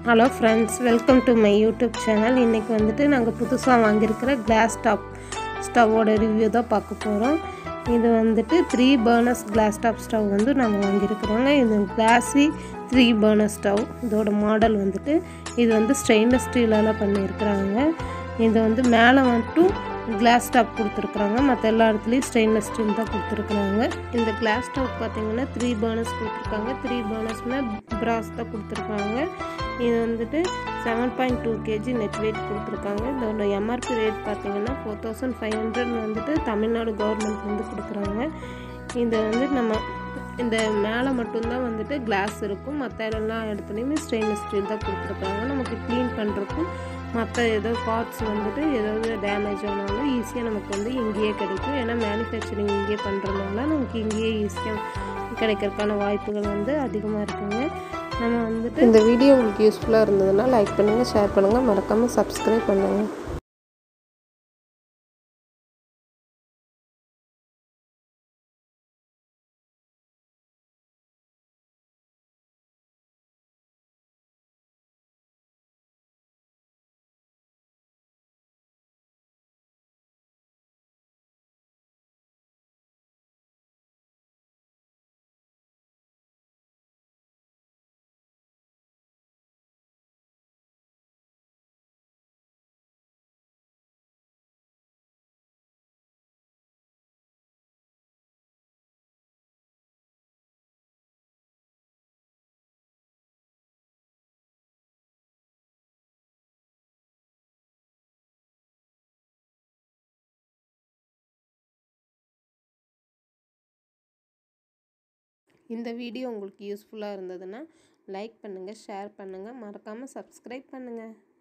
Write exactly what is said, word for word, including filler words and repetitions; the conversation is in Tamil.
Hello friends, welcome to my YouTube channel. இன்றைக்கி வந்துட்டு நாங்கள் புதுசாக வாங்கியிருக்கிற கிளாஸ் டாப் ஸ்டவ்வோட ரிவ்யூ தான் பார்க்க போகிறோம். இது வந்துட்டு three burners glass top stove வந்து நாங்கள் வாங்கியிருக்கிறோங்க. இது கிளாஸி த்ரீ பர்னர் ஸ்டவ். இதோட மாடல் வந்துட்டு இது வந்து ஸ்டெயின்லெஸ் ஸ்டீலால் பண்ணியிருக்கிறாங்க. இது வந்து மேலே மட்டும் கிளாஸ் டாப் கொடுத்துருக்குறாங்க, மற்ற எல்லா இடத்துலையும் ஸ்டெயின்லெஸ் ஸ்டீல் தான் கொடுத்துருக்குறாங்க. இந்த கிளாஸ் டாப் பார்த்திங்கன்னா த்ரீ பர்னர்ஸ் கொடுத்துருக்காங்க. த்ரீ பர்னர்ஸ்மே பிராஸ் தான் கொடுத்துருக்காங்க. இது வந்துட்டு seven point two kg net weight கொடுத்துருக்காங்க. இதோட எம்ஆர்பி ரேட் பார்த்திங்கன்னா ஃபோர் தௌசண்ட் ஃபைவ் ஹண்ட்ரட் வந்துட்டு தமிழ்நாடு கவர்மெண்ட் வந்து கொடுக்குறாங்க. இதை வந்து நம்ம இந்த மேலே மட்டும்தான் வந்துட்டு கிளாஸ் இருக்கும், மற்ற எல்லா இடத்துலையுமே ஸ்டெயின்லெஸ் ஸ்டீல் தான் கொடுத்துருக்காங்க. நமக்கு க்ளீன் பண்ணுறக்கும் மற்ற ஏதோ பார்ட்ஸ் வந்துட்டு ஏதாவது டேமேஜ் ஆனாலும் ஈஸியாக நமக்கு வந்து இங்கேயே கிடைக்கும். ஏன்னா மேனுஃபேக்சரிங் இங்கேயே பண்ணுறதுனால நமக்கு இங்கேயே ஈஸியாக கிடைக்கிறதுக்கான வாய்ப்புகள் வந்து அதிகமாக இருக்குங்க. நம்ம வந்துட்டு இந்த வீடியோ உங்களுக்கு யூஸ்ஃபுல்லாக இருந்ததுன்னா லைக் பண்ணுங்கள், ஷேர் பண்ணுங்கள், மறக்காமல் சப்ஸ்கிரைப் பண்ணுங்கள். இந்த வீடியோ உங்களுக்கு யூஸ்ஃபுல்லாக இருந்ததுன்னா லைக் பண்ணுங்கள், ஷேர் பண்ணுங்கள், மறக்காமல் சப்ஸ்கிரைப் பண்ணுங்கள்.